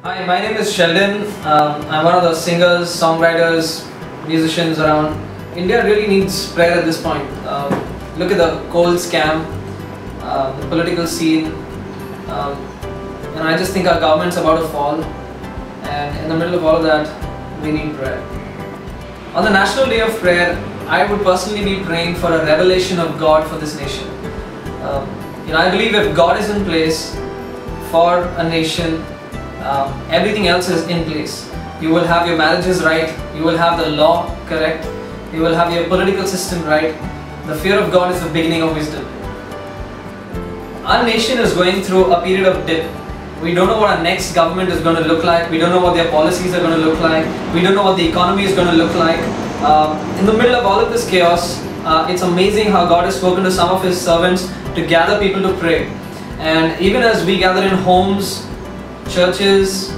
Hi, my name is Sheldon. I'm one of the singers, songwriters, musicians around. India really needs prayer at this point. Look at the coal scam, the political scene. And I just think our government's about to fall. And in the middle of all of that, we need prayer. On the National Day of Prayer, I would personally be praying for a revelation of God for this nation. I believe if God is in place for a nation, everything else is in place. You will have your marriages right, you will have the law correct, you will have your political system right. The fear of God is the beginning of wisdom. Our nation is going through a period of dip. We don't know what our next government is going to look like, we don't know what their policies are going to look like, we don't know what the economy is going to look like. In the middle of all of this chaos, it's amazing how God has spoken to some of His servants to gather people to pray. And even as we gather in homes, churches,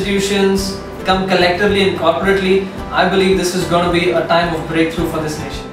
institutions, come collectively and corporately, I believe this is going to be a time of breakthrough for this nation.